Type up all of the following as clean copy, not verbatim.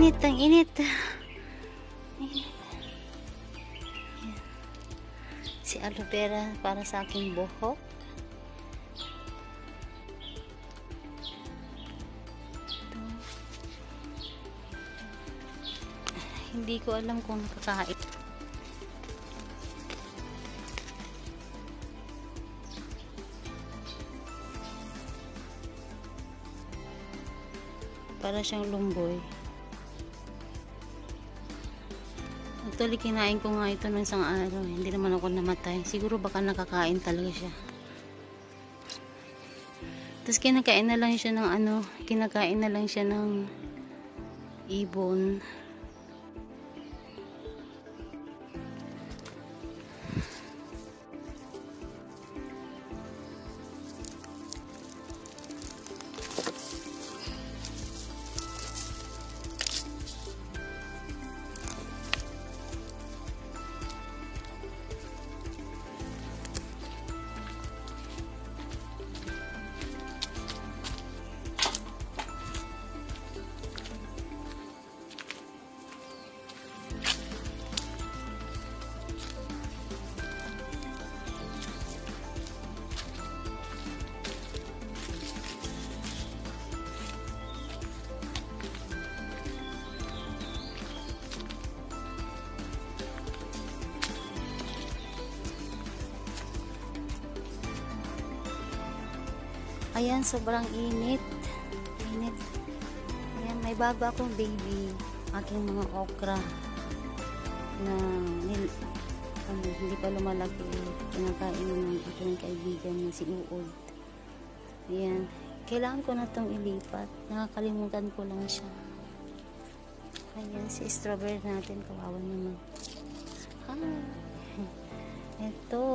init, ang init. Si aloe vera para sa aking buhok. Hindi ko alam kung nakakain. Para siyang lumboy. Actually, kinain ko nga ito nung isang araw. Hindi naman ako namatay. Siguro baka nakakain talaga siya. Tapos kinakain na lang siya ng kinakain na lang siya ng ibon. Ayan, sobrang init. Init. Ayan, may bago akong baby. Aking mga okra na hindi pa lumalaki. Kinakain ng aking kaibigan na si Uod. Ayan. Kailangan ko na itong ilipat. Nakakalimutan ko lang siya. Ayan, si strawberry natin. Kawawa naman. Ito.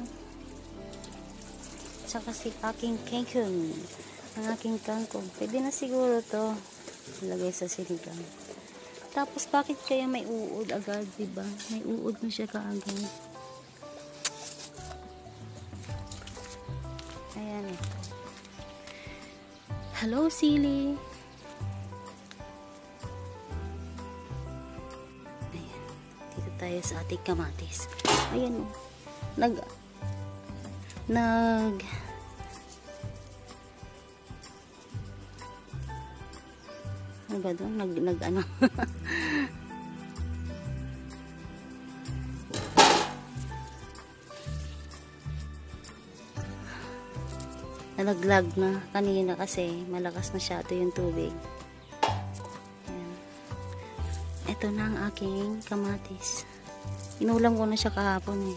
Saka si aking kangkong. Ang aking kangkong. Pwede na siguro to ilagay sa sinigang. Tapos bakit kaya may uod agad, diba? May uod na siya kaagad. Ayan eh. Hello, Silly. Ayan. Dito tayo sa ating kamatis. Ayan o. Ano ba doon? Ano? Nalaglag na kanina kasi malakas masyado yung tubig. Ayan. Ito na ang aking kamatis. Inulam ko na siya kahapon eh.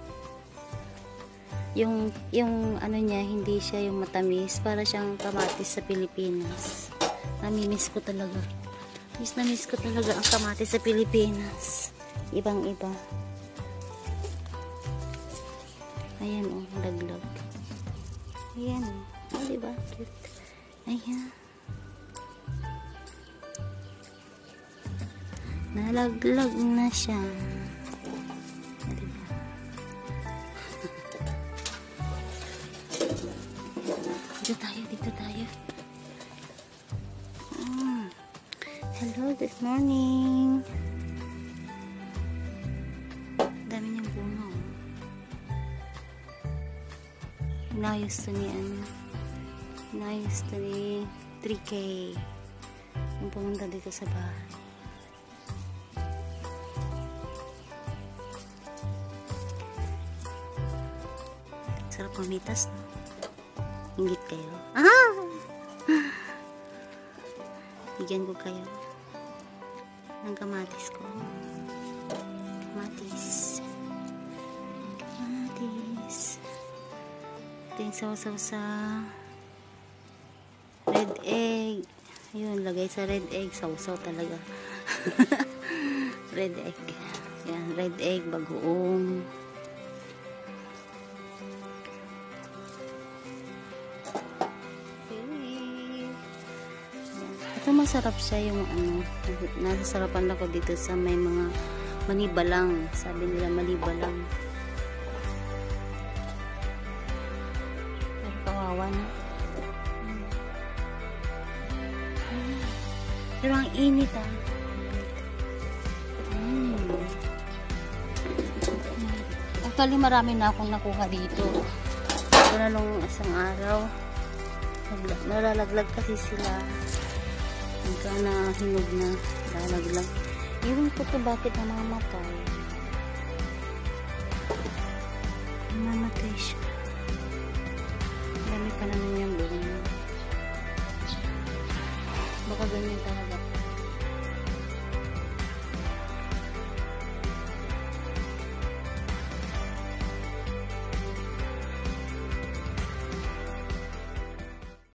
Yung ano niya, hindi siya yung matamis. Para siyang kamatis sa Pilipinas. Namimiss ko talaga. Miss ko talaga ang kamatis sa Pilipinas. Ibang iba. Ayan o, laglag. Ayan o. Oh, diba? Cute. Ayan. Nalaglag na siya. Dito tayo. Hello, good morning. Dami niyang bunga. Inayos to ni 3K. Yung pumunta dito sa bahay. Sarap mamitas, no? Ingit kayo. Bigyan ko kayo ng kamatis ko. Kamatis. Ito yung sausaw sa red egg. Ayun, lagay sa red egg. Sausaw talaga. Red egg. Yan, red egg, bagoong. Ito masarap siya yung nasasarapan ako dito sa may mga manibalang. Sabi nila manibalang. Pero kawawa na. Pero ang init Actually, marami na akong nakuha dito. Ito na nung isang araw. Nalalaglag kasi sila. Pagka na hinog na, lalaglag. Iwan ko to bakit namamatay. Namamatay siya. Dami pa naman yung buong. Baka ganyan talaga.